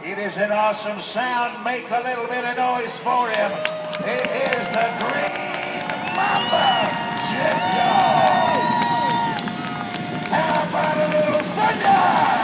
It is an awesome sound. Make a little bit of noise for him. It is the green Mamba Jet Car. How about a little thunder?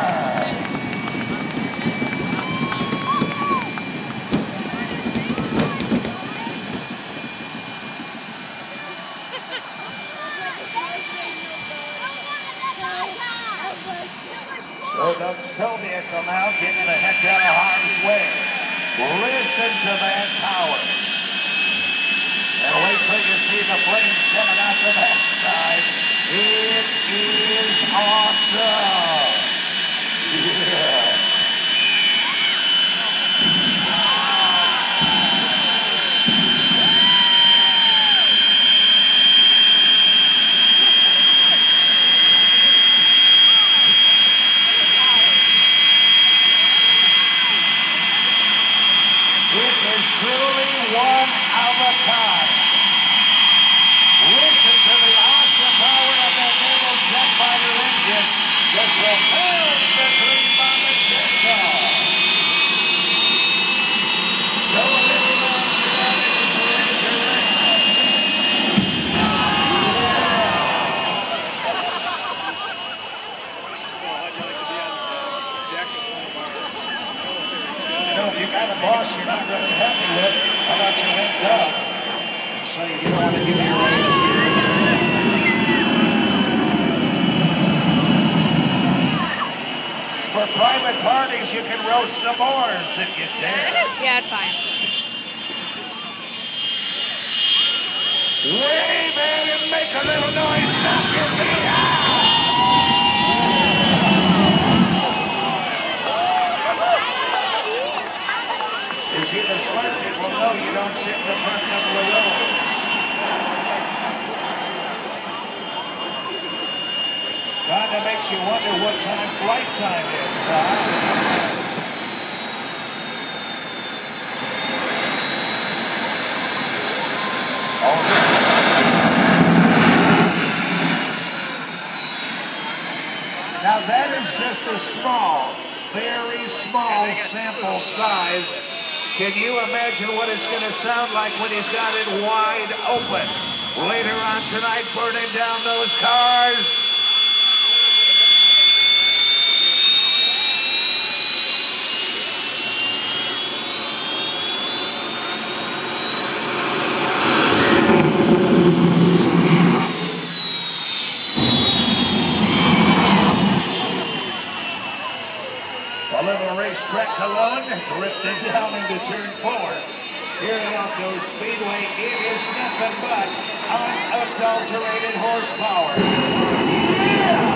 So Doug's told me to come out, get the heck out of harm's way. Listen to that power. And wait till you see the flames coming out the backside. It is awesome. Yeah. Truly one of a kind. Listen to the awesome power of that naval jet fighter engine that propels the green Mamba Jet Car. So a little if you got a boss you're not really happy with, how about you link up and say you don't want to give your raise? For private parties, you can roast some s'mores if you dare. Yeah, it's fine. Wave in and make a little noise. Stop your feet. You see, the smart people know you don't sit in the front of the rows. Kinda makes you wonder what time flight time is, huh? Now that is just a small, very small sample size. Can you imagine what it's going to sound like when he's got it wide open? Later on tonight, burning down those cars. A little racetrack cologne drifted down into turn 4. Here at Elko Speedway, it is nothing but unadulterated horsepower. Yeah!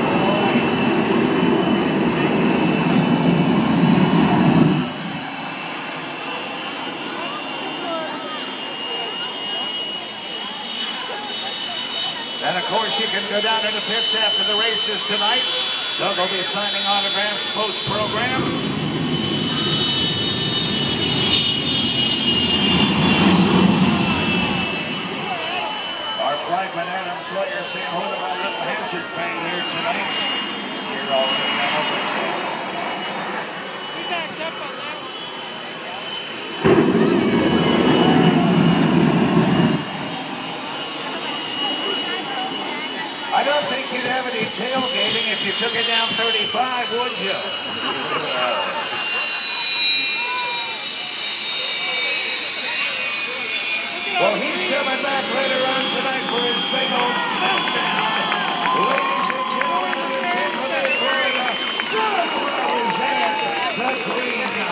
And of course, you can go down to the pits after the races tonight. Doug will be signing autographs post-program. Our flagman Adam Sawyer saying what about a little hazard pay here tonight. You're already on overtake. We backed up on that one. I don't think you'd have any tailgating if you took it down 35, would you? Well, he's coming back later on tonight for his big old meltdown. Ladies and gentlemen, take a minute for Doug Rose and the Green